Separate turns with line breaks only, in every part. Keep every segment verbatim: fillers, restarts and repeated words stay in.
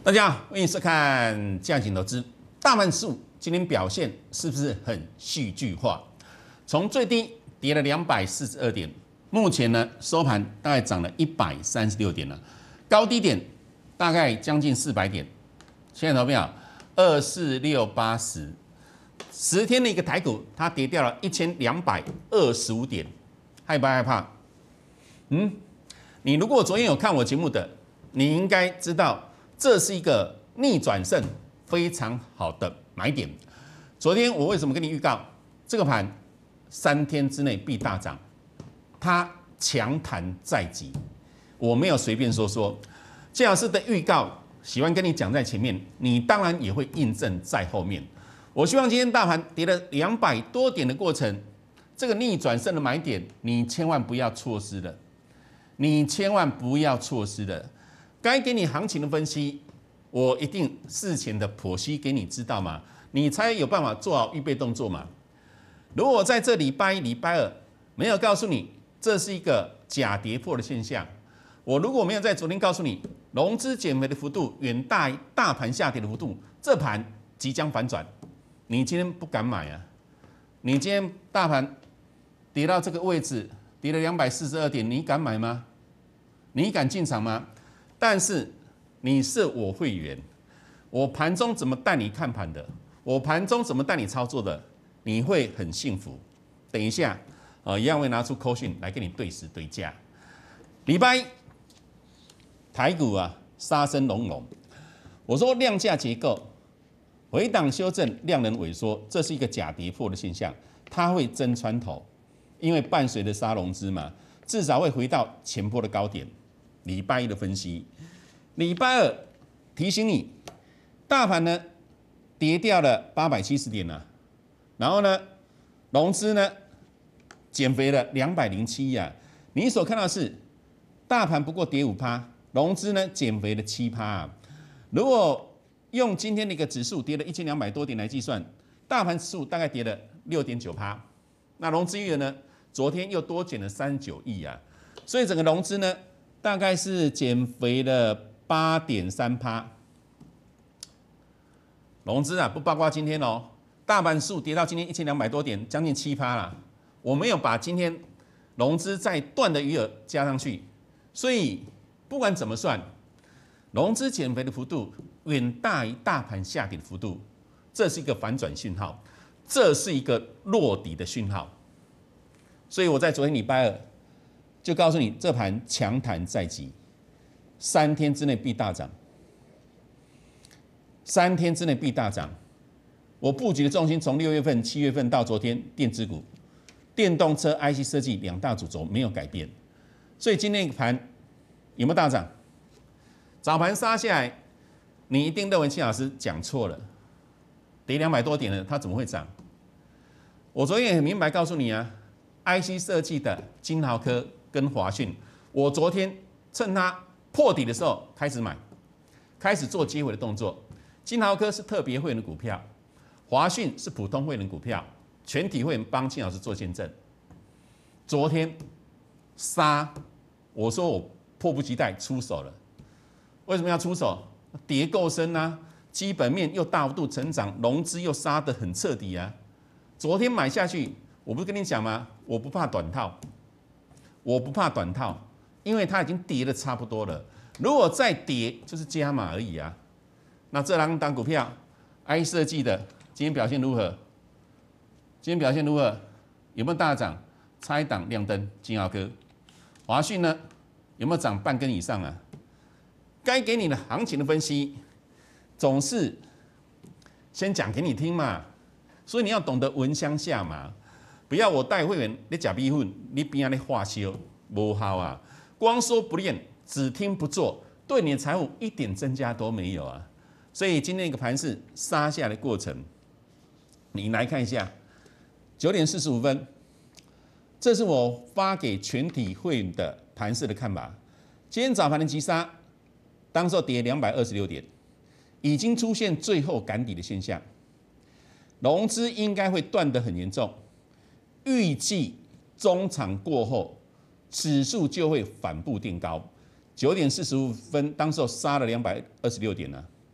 大家好，欢迎收看价值投资。大盘指数今天表现是不是很戏剧化？从最低跌了两百四十二点，目前呢收盘大概涨了一百三十六点了，高低点大概将近四百点。现在投票二四六八十，十天的一个台股它跌掉了一千两百二十五点，害不害怕？嗯，你如果昨天有看我节目的，你应该知道。这是一个逆转胜非常好的买点。昨天我为什么跟你预告这个盘三天之内必大涨？它强弹在即，我没有随便说说。谢老师的预告喜欢跟你讲在前面，你当然也会印证在后面。我希望今天大盘跌了两百多点的过程，这个逆转胜的买点，你千万不要错失了，你千万不要错失了。该给你行情的分析，我一定事前的剖析给你知道嘛，你才有办法做好预备动作嘛。如果我在这礼拜一、礼拜二没有告诉你这是一个假跌破的现象，我如果没有在昨天告诉你融资减肥的幅度远大于大盘下跌的幅度，这盘即将反转，你今天不敢买啊？你今天大盘跌到这个位置，跌了两百四十二点，你敢买吗？你敢进场吗？但是你是我会员，我盘中怎么带你看盘的，我盘中怎么带你操作的，你会很幸福。等一下，呃，一样会拿出扣讯来跟你对时对价。礼拜一台股啊，杀声隆隆。我说量价结构回档修正，量能萎缩，这是一个假跌破的现象，它会真穿头，因为伴随着杀融资嘛，至少会回到前波的高点。礼拜一的分析，礼拜二提醒你，大盘呢跌掉了八百七十点啊，然后呢融资呢减肥了两百零七亿啊，你所看到的是大盘不过跌五趴，融资呢减肥了七趴啊。如果用今天的一个指数跌了一千两百多点来计算，大盘指数大概跌了六点九趴，那融资余额呢，昨天又多减了三十九亿啊，所以整个融资呢。大概是减肥了八点三趴，融资啊不包括今天哦，大盘数跌到今天一千两百多点，将近七趴啦。我没有把今天融资再断的余额加上去，所以不管怎么算，融资减肥的幅度远大于大盘下跌的幅度，这是一个反转讯号，这是一个落底的讯号。所以我在昨天礼拜二。就告诉你，这盘强弹在即，三天之内必大涨。三天之内必大涨。我布局的重心从六月份、七月份到昨天，电子股、电动车、I C 设计两大主轴没有改变，所以今天盘有没有大涨？早盘杀下来，你一定认为谢老师讲错了，跌两百多点了，它怎么会涨？我昨天也很明白告诉你啊 ，I C 设计的金豪科。跟华讯，我昨天趁它破底的时候开始买，开始做接回的动作。金豪科是特别会员的股票，华讯是普通会员股票，全体会员帮金老师做见证。昨天杀，我说我迫不及待出手了。为什么要出手？跌够深啊，基本面又大幅度成长，融资又杀得很彻底啊。昨天买下去，我不是跟你讲吗？我不怕短套。我不怕短套，因为它已经跌得差不多了。如果再跌，就是加码而已啊。那这两档股票 ，I 设计的今天表现如何？今天表现如何？有没有大涨？差一档亮灯，金豪科。华讯呢？有没有涨半根以上啊？该给你的行情的分析，总是先讲给你听嘛。所以你要懂得闻香下马。不要我带会员你吃米粉，你边仔咧化烧，无效啊！光说不练，只听不做，对你的财务一点增加都没有啊！所以今天一个盘势杀下的过程，你来看一下，九点四十五分，这是我发给全体会员的盘势的看法。今天早盘的急杀，当时跌两百二十六点，已经出现最后赶底的现象，融资应该会断得很严重。预计中场过后，指数就会反步垫高。九点四十五分，当时杀了两百二十六点呢、啊。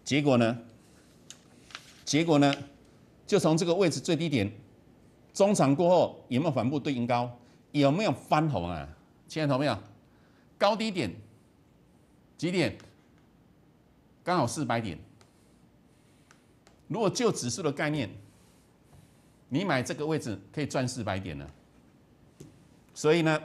结果呢？结果呢？就从这个位置最低点，中场过后有没有反复对应高？有没有翻红啊？亲爱的朋友，高低点几点？刚好四百点。如果就指数的概念，你买这个位置可以赚四百点了。所以呢，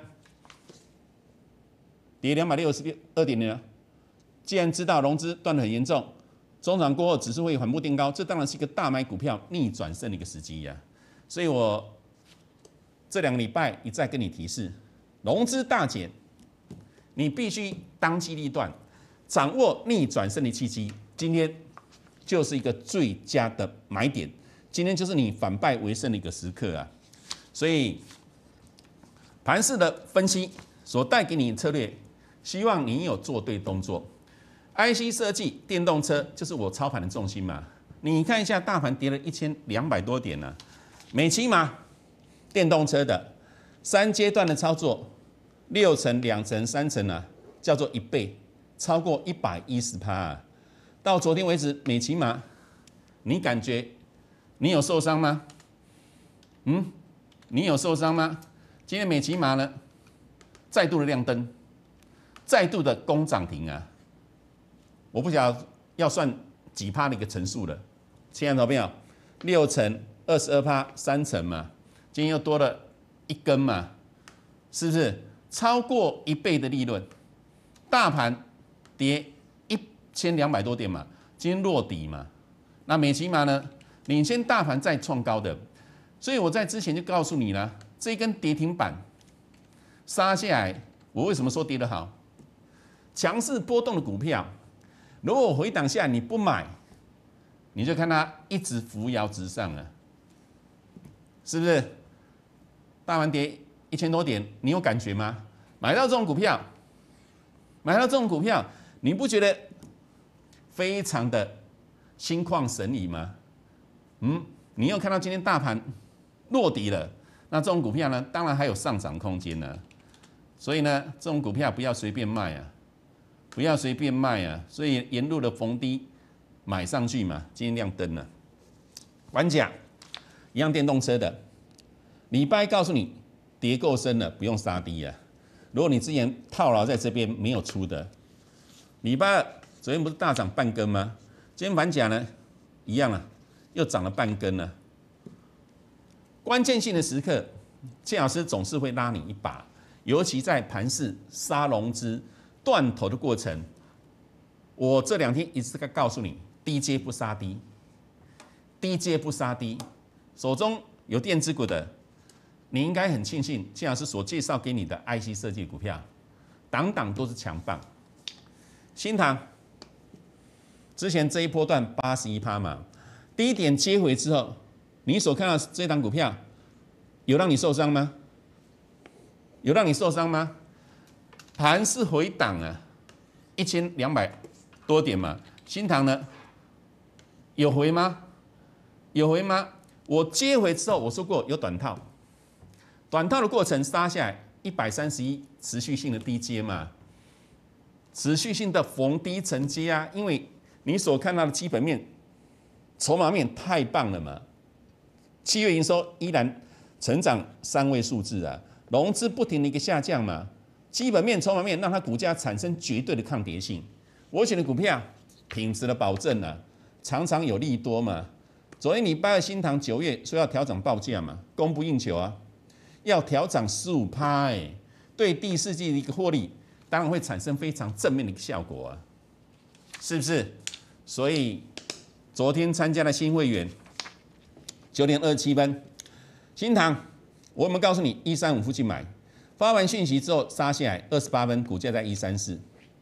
跌两百六十二点呢，既然知道融资断得很严重，中场过后指数会反复垫高，这当然是一个大买股票逆转胜的一个时机呀、啊。所以我这两个礼拜一再跟你提示，融资大减，你必须当机立断，掌握逆转胜的契机。今天就是一个最佳的买点，今天就是你反败为胜的一个时刻啊！所以盘势的分析所带给你的策略，希望你有做对动作。I C 设计、电动车就是我操盘的重心嘛。你看一下，大盘跌了一千两百多点呢、啊，美骑马电动车的三阶段的操作，六成、两成、三成啊，叫做一倍，超过一百一十趴啊！到昨天为止，美骑马，你感觉你有受伤吗？嗯，你有受伤吗？今天美骑马呢，再度的亮灯，再度的攻涨停啊！我不晓得要算几趴的一个乘数了，亲爱的朋友，六成、二十二趴、三成嘛，今天又多了一根嘛，是不是超过一倍的利润？大盘跌一千两百多点嘛，今天落底嘛，那美骑马呢，领先大盘再创高的，所以我在之前就告诉你了，这一根跌停板杀下来，我为什么说跌得好？强势波动的股票。如果我回档下你不买，你就看它一直扶摇直上了，是不是？大盘跌一千多点，你有感觉吗？买到这种股票，买到这种股票，你不觉得非常的心旷神怡吗？嗯，你又看到今天大盘落底了，那这种股票呢，当然还有上涨空间呢。所以呢，这种股票不要随便卖啊。不要随便卖啊！所以沿路的逢低买上去嘛，今天亮灯了。玩甲一样电动车的，礼拜告诉你跌够深了，不用杀低啊。如果你之前套牢在这边没有出的，礼拜二昨天不是大涨半根吗？今天玩甲呢一样啊，又涨了半根了。关键性的时刻，谢老师总是会拉你一把，尤其在盘势杀融资。断头的过程，我这两天一直在告诉你，低阶不杀低，低阶不杀低。手中有电子股的，你应该很庆幸，谢老师所介绍给你的 I C 设计股票，档档都是强棒。新唐之前这一波段八十一趴嘛，低点接回之后，你所看到这档股票，有让你受伤吗？有让你受伤吗？盘是回档啊，一千两百多点嘛。新唐呢，有回吗？有回吗？我接回之后，我说过有短套，短套的过程杀下来一百三十一，持续性的低接嘛，持续性的逢低承接啊，因为你所看到的基本面、筹码面太棒了嘛。七月营收依然成长三位数字啊，融资不停的一个下降嘛。基本面、筹码面让它股价产生绝对的抗跌性。我选的股票品质的保证啊，常常有利多嘛。昨天礼拜二新唐九月说要调涨报价嘛，供不应求啊，要调涨十五趴，哎，对第四季的一个获利，当然会产生非常正面的一个效果啊，是不是？所以昨天参加的新会员九点二七分，新唐，我们告诉你一三五附近买。发完讯息之后杀下来二十八分，股价在一三四，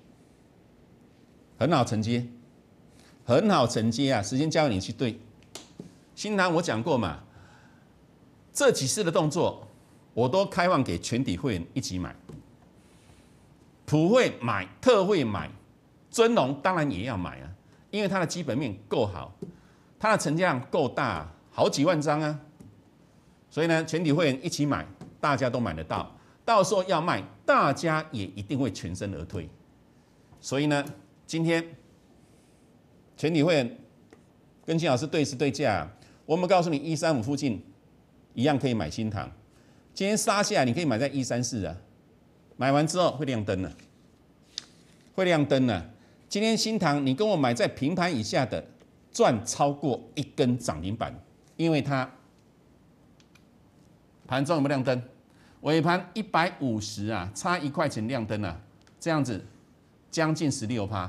很好承接，很好承接啊！时间交给你去对。新唐我讲过嘛，这几次的动作我都开放给全体会员一起买，普会买，特会买，尊龙当然也要买啊，因为它的基本面够好，它的成交量够大，好几万张啊，所以呢，全体会员一起买，大家都买得到。到时候要卖，大家也一定会全身而退。所以呢，今天全体会员跟金老师对时对价，我们告诉你一三五附近一样可以买新唐。今天杀下来，你可以买在一三四啊，买完之后会亮灯了，会亮灯了。今天新唐你跟我买在平盘以下的，赚超过一根涨停板，因为它盘中有没有亮灯？尾盘一百五十啊，差一块钱亮灯啊，这样子将近十六趴，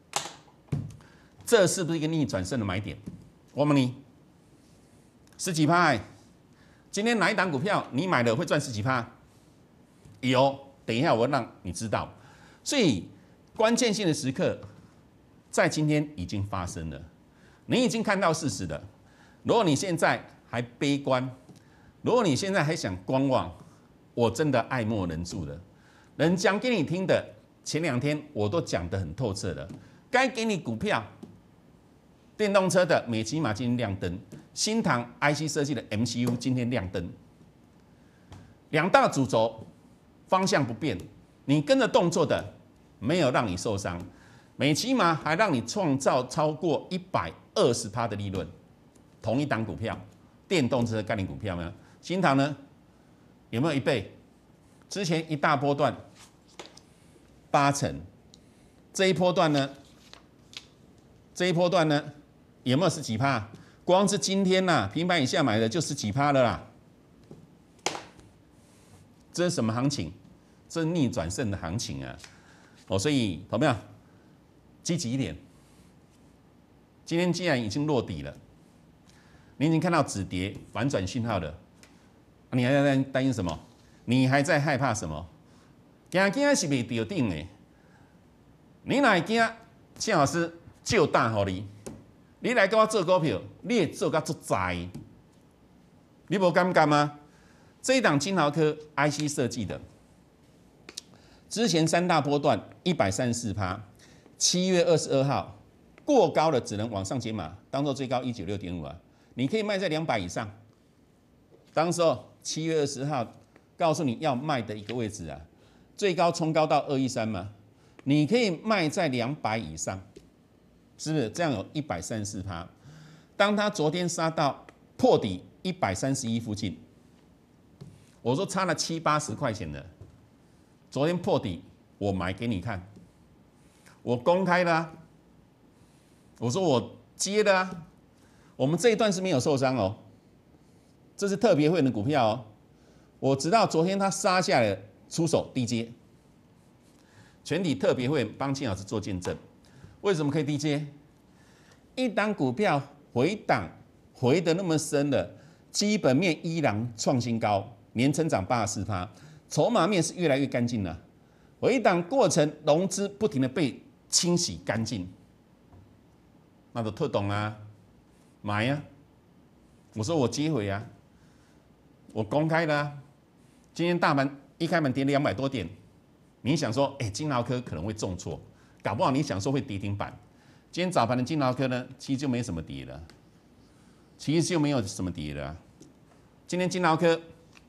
这是不是一个逆转胜的买点？我问你，十几趴、欸？今天哪一档股票你买了会赚十几趴？有，等一下我让你知道。所以关键性的时刻在今天已经发生了，你已经看到事实了。如果你现在还悲观，如果你现在还想观望，我真的爱莫能助了。能讲给你听的，前两天我都讲得很透彻了。该给你股票，电动车的美骑马今天亮灯，新唐 I C 设计的 M C U 今天亮灯，两大主轴方向不变，你跟着动作的没有让你受伤，美骑马还让你创造超过一百二十趴的利润。同一档股票，电动车概念股票呢？新唐呢？有没有一倍？之前一大波段八成，这一波段呢？这一波段呢？有没有十几趴？光是今天呐、啊，平盘以下买的就十几趴了啦。这是什么行情？这是逆转胜的行情啊！哦，所以朋友们积极一点。今天既然已经落底了，你已经看到止跌反转讯号了。你还在担心什么？你还在害怕什么？惊惊是未掉顶的，你哪会惊？谢老师就大好你，你来跟我做股票，你会做到足栽，你无感觉吗？这一档金豪科 I C 设计的，之前三大波段一百三十四趴，七月二十二号过高了，只能往上解码，当做最高一九六点五啊，你可以卖在两百以上。当时候七月二十号告诉你要卖的一个位置啊，最高冲高到二一三嘛，你可以卖在两百以上，是不是？这样有一百三十四趴。当它昨天杀到破底一百三十一附近，我说差了七八十块钱的，昨天破底，我买给你看，我公开的啊，我说我接的啊，我们这一段是没有受伤哦。这是特别会员的股票哦，我直到昨天他杀下来出手低接，全体特别会员帮金老师做见证。为什么可以低接？一档股票回档回得那么深的，基本面依然创新高，年成长八十四趴，筹码面是越来越干净了。回档过程融资不停的被清洗干净，那就特懂啊，买呀、啊！我说我接回啊。我公开的啊，今天大盘一开盘跌两百多点，你想说，哎、欸，金豪科可能会重挫，搞不好你想说会跌停板。今天早盘的金豪科呢，其实就没什么跌了，其实就没有什么跌了、啊。今天金豪科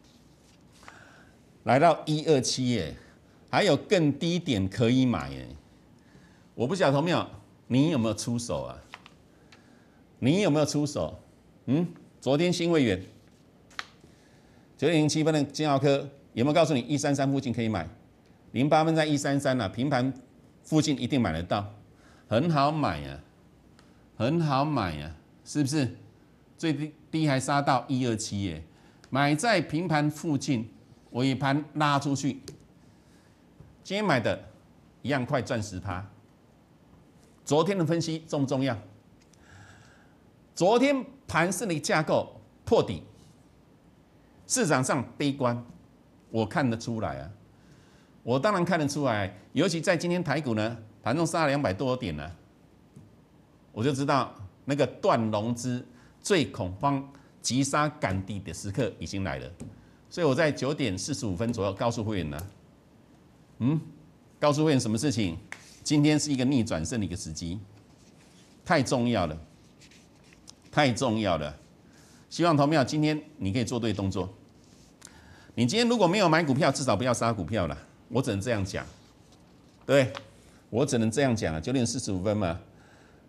来到一二七耶，还有更低点可以买耶。我不晓得有没有，你有没有出手啊？你有没有出手？嗯，昨天新会员。九点零七分的金豪科有没有告诉你一三三附近可以买？零八分在一三三啊，平盘附近一定买得到，很好买啊，很好买啊，是不是？最低低还杀到一二七耶，买在平盘附近，尾盘拉出去，今天买的一样快赚十趴。昨天的分析重不重要？昨天盘势的架构破底。市场上悲观，我看得出来啊，我当然看得出来，尤其在今天台股呢，盘中杀了两百多点呢，我就知道那个断融资最恐慌、急杀赶底的时刻已经来了。所以我在九点四十五分左右告诉会员呢，嗯，告诉会员什么事情？今天是一个逆转胜的一个时机，太重要了，太重要了。希望投票今天你可以做对动作。你今天如果没有买股票，至少不要杀股票了。我只能这样讲，对，我只能这样讲啊。九点四十五分嘛，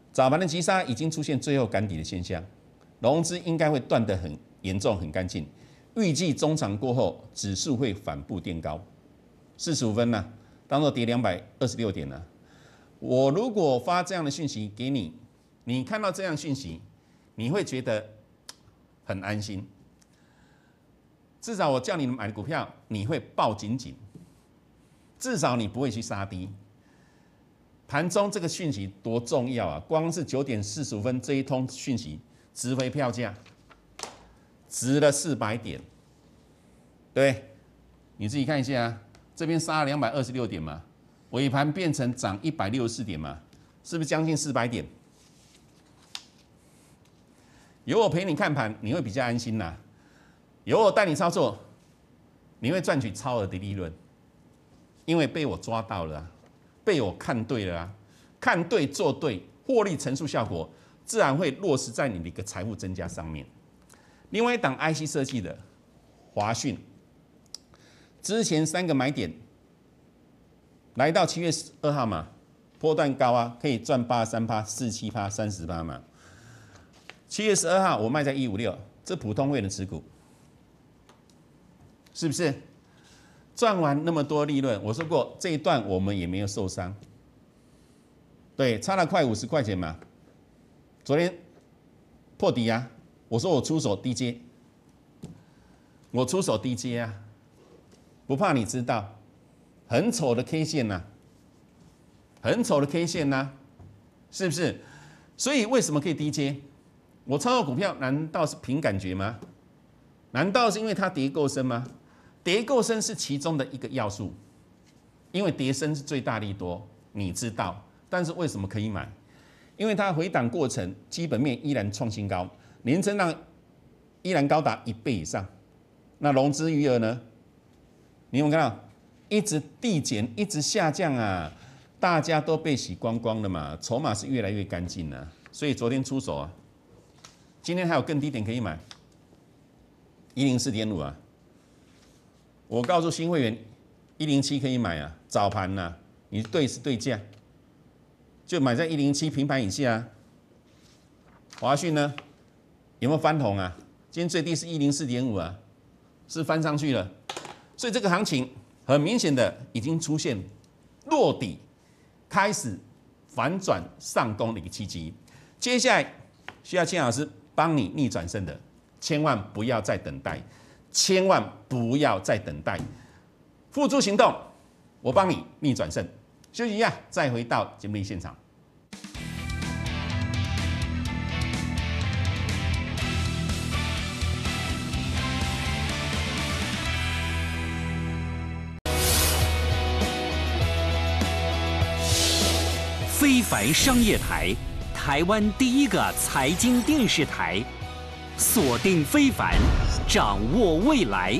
早盘的急杀已经出现最后赶底的现象，融资应该会断得很严重、很干净。预计中场过后，指数会反步垫高，四十五分呢、啊，当做跌两百二十六点呢、啊。我如果发这样的讯息给你，你看到这样讯息，你会觉得很安心。至少我叫你买的股票，你会抱紧紧，至少你不会去杀低。盘中这个讯息多重要啊！光是九点四十五分这一通讯息，值回票价，值了四百点。对，你自己看一下啊，这边杀了两百二十六点嘛，尾盘变成涨一百六十四点嘛，是不是将近四百点？有我陪你看盘，你会比较安心呐、啊。有我带你操作，你会赚取超额的利润，因为被我抓到了、啊，被我看对了啊，看对做对，获利乘数效果自然会落实在你的一个财富增加上面。另外一档 I C 设计的华讯，之前三个买点来到七月十二号嘛，波段高啊，可以赚八十三趴、四十七趴、三十趴嘛。七月十二号我卖在一五六，这普通会的持股。是不是赚完那么多利润？我说过这一段我们也没有受伤，对，差了快五十块钱嘛。昨天破底啊，我说我出手低接，我出手低接啊，不怕你知道，很丑的 K 线呐、啊，很丑的 K 线呐、啊，是不是？所以为什么可以低接？我操作股票难道是凭感觉吗？难道是因为它跌够深吗？跌够深是其中的一个要素，因为跌深是最大利多，你知道。但是为什么可以买？因为它回档过程基本面依然创新高，年增量依然高达一倍以上。那融资余额呢？你有没有看到一直递减，一直下降啊？大家都被洗光光了嘛，筹码是越来越干净了。所以昨天出手啊，今天还有更低点可以买，一零四点五啊。我告诉新会员，一零七可以买啊，早盘呐、啊，你对是对价，就买在一零七平盘以下啊。华讯呢，有没有翻红啊？今天最低是一零四点五啊，是翻上去了，所以这个行情很明显的已经出现落底，开始反转上攻的一个契机。接下来需要千老师帮你逆转胜的，千万不要再等待。千万不要再等待，付诸行动，我帮你逆转胜。休息一下，再回到节目现场。
非凡商业台，台湾第一个财经电视台，锁定非凡。掌握未来。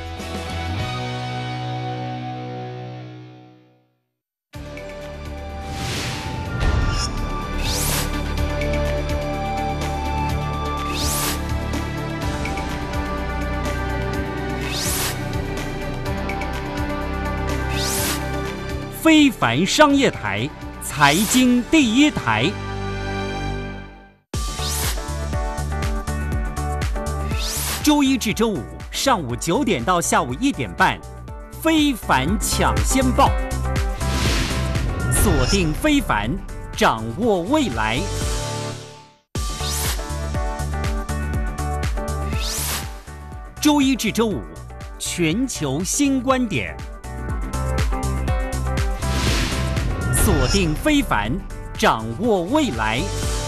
非凡商业台，财经第一台。周一至周五上午九点到下午一点半，非凡抢先报，锁定非凡，掌握未来。周一至周五，全球新观点，锁定非凡，掌握未来。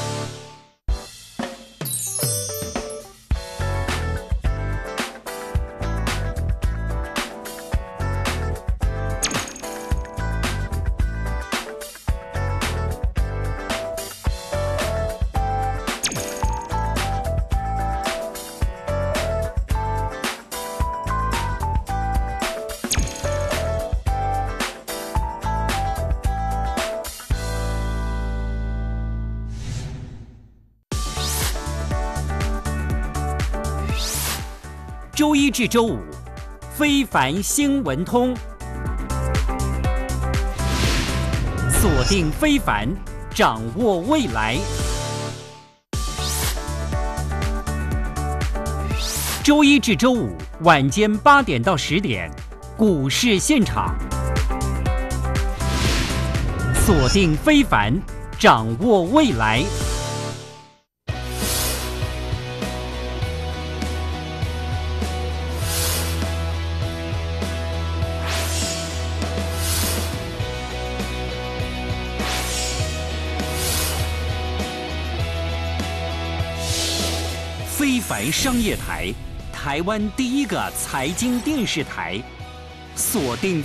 周一至周五，非凡新闻通，锁定非凡， 掌握未来。周一至周五晚间八点到十点，股市现场，锁定非凡，掌握未来。非凡商业台，台湾第一个财经电视台，锁定。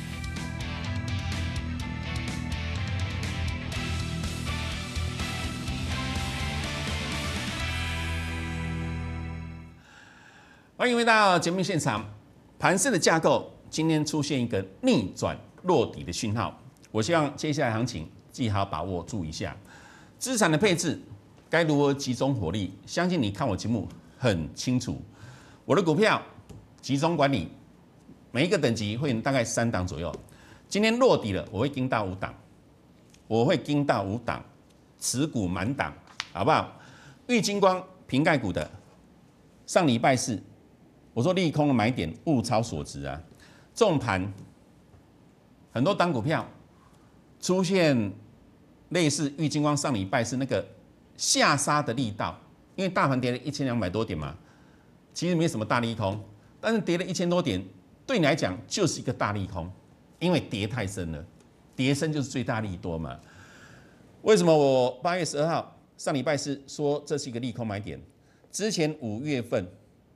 欢迎回到节目现场。盘势的架构今天出现一个逆转落底的讯号，我希望接下来行情记好把握，注意一下资产的配置。该如何集中火力？相信你看我节目很清楚。我的股票集中管理，每一个等级会大概三档左右。今天落底了，我会盯到五档，我会盯到五档，持股满档，好不好？玉晶光瓶盖股的，上礼拜四我说利空的买点，物超所值啊。重盘很多档股票出现类似玉晶光上礼拜四那个。下杀的力道，因为大盘跌了一千两百多点嘛，其实没什么大利空，但是跌了一千多点，对你来讲就是一个大利空，因为跌太深了，跌深就是最大利多嘛。为什么我八月十二号上礼拜四说这是一个利空买点？之前五月份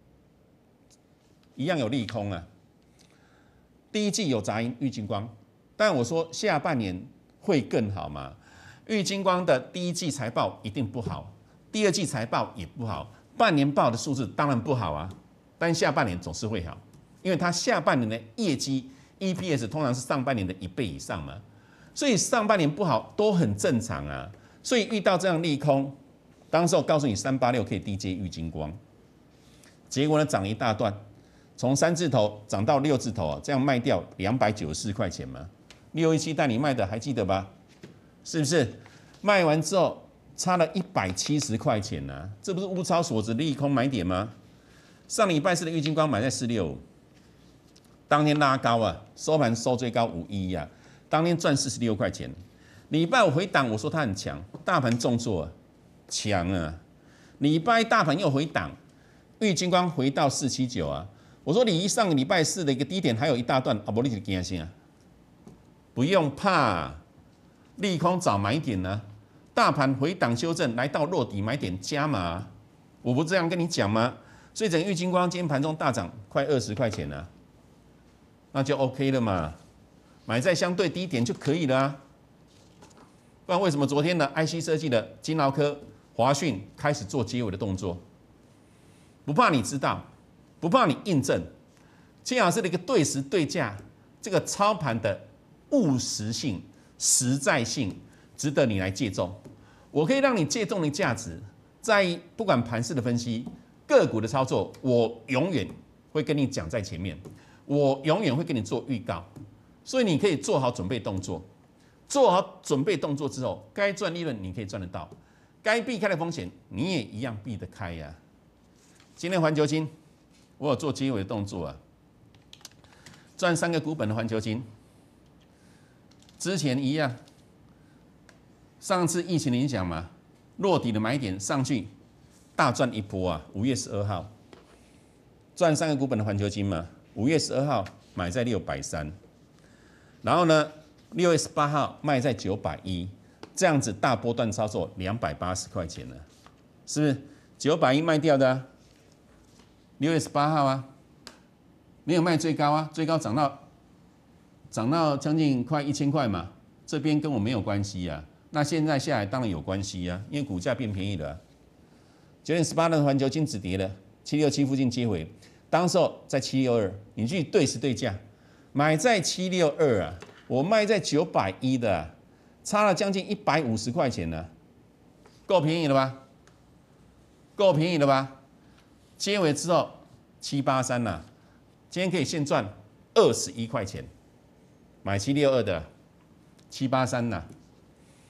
一样有利空啊，第一季有杂音玉晶光，但我说下半年会更好嘛。玉晶光的第一季财报一定不好，第二季财报也不好，半年报的数字当然不好啊，但下半年总是会好，因为它下半年的业绩 E P S 通常是上半年的一倍以上嘛，所以上半年不好都很正常啊。所以遇到这样利空，当时我告诉你三八六可以低接玉晶光，结果呢涨一大段，从三字头涨到六字头啊，这样卖掉两百九十四块钱嘛，六一七带你卖的还记得吧？是不是卖完之后差了一百七十块钱呢、啊？这不是物超所值利空买点吗？上礼拜四的玉晶光买在四六五，当天拉高啊，收盘收最高五一啊，当天赚四十六块钱。礼拜五回档，我说它很强，大盘重挫啊，强啊。礼拜一大盘又回档，玉晶光回到四七九啊，我说离上个礼拜四的一个低点还有一大段，啊，不，你就惊心啊，不用怕。利空早买点呢、啊，大盘回档修正来到落底买点加码，我不这样跟你讲吗？所以整个玉晶光今天盘中大涨快二十块钱了、啊，那就 OK 了嘛，买在相对低点就可以了啊。不然为什么昨天的 I C 设计的金劳科、华讯开始做接尾的动作？不怕你知道，不怕你印证，金老师的一个对时对价，这个操盘的务实性。实在性值得你来借重，我可以让你借重的价值，在不管盘势的分析、个股的操作，我永远会跟你讲在前面，我永远会跟你做预告，所以你可以做好准备动作，做好准备动作之后，该赚利润你可以赚得到，该避开的风险你也一样避得开呀、啊。今天环球金，我有做结尾的动作啊，赚三个股本的环球金。之前一样，上次疫情的影响嘛，落底的买点上去，大赚一波啊！五月十二号赚三个股本的环球金嘛，五月十二号买在六百三，然后呢，六月十八号卖在九百一，这样子大波段操作两百八十块钱了，是不是？九百一卖掉的、啊，六月十八号啊，没有卖最高啊，最高涨到。涨到将近快一千块嘛，这边跟我没有关系呀、啊。那现在下来当然有关系呀、啊，因为股价变便宜了、啊。九点十八的环球金止跌了，七六七附近接回，当时候在七六二，你去对时对价，买在七六二啊，我卖在九百一的、啊，差了将近一百五十块钱呢、啊，够便宜了吧？够便宜了吧？接回之后七八三了，今天可以现赚二十一块钱。买七六二的七八三呐，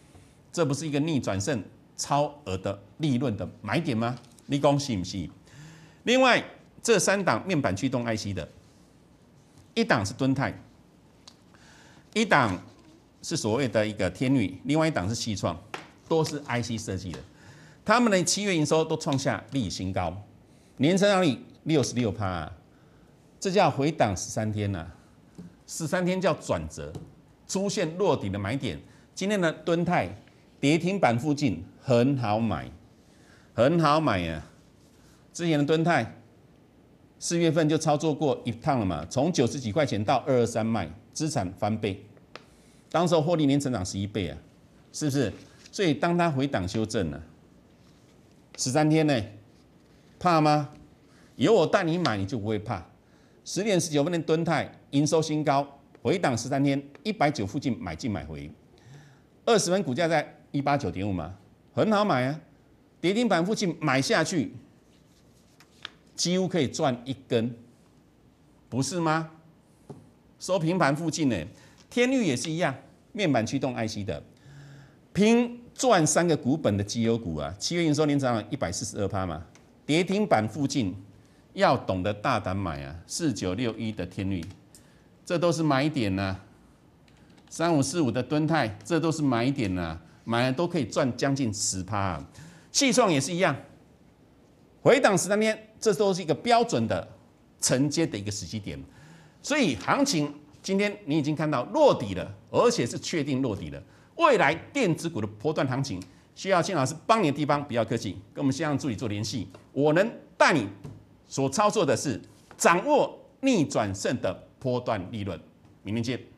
这不是一个逆转胜超额的利润的买点吗？你讲是不是？另外，这三档面板驱动 I C 的，一档是敦泰，一档是所谓的一个天宇，另外一档是矽创，都是 I C 设计的。他们的七月营收都创下历史新高，年成长率六十六趴，这叫回档十三天呐、啊，十三天叫转折，出现落底的买点。今天的敦泰跌停板附近很好买，很好买啊！之前的敦泰四月份就操作过一趟了嘛，从九十几块钱到二二三卖，资产翻倍，当时候获利年成长十一倍啊，是不是？所以当它回档修正了、啊。十三天呢，怕吗？有我带你买，你就不会怕。十点十九分的敦泰营收新高，回档十三天一百九附近买进买回，二十分股价在一八九点五嘛，很好买啊。跌停板附近买下去，几乎可以赚一根，不是吗？收平盘附近呢，天宇也是一样，面板驱动 I C 的，拼赚三个股本的绩优股啊，七月营收年成长一百四十二趴嘛，跌停板附近要懂得大胆买啊，四九六一的天宇，这都是买点呐、啊，三五四五的敦泰，这都是买点呐、啊，买了都可以赚将近十趴、啊，矽创也是一样，回档十三天，这都是一个标准的承接的一个时机点，所以行情今天你已经看到落底了，而且是确定落底了。未来电子股的波段行情，需要金老师帮你的地方，不要客气，跟我们线上助理做联系。我能带你所操作的是掌握逆转胜的波段利润。明天见。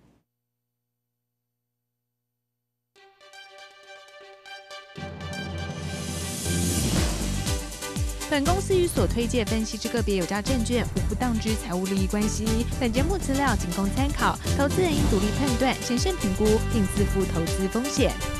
本公司与所推介分析之个别有价证券无不当之财务利益关系。本节目资料仅供参考，投资人应独立判断、审慎评估，并自负投资风险。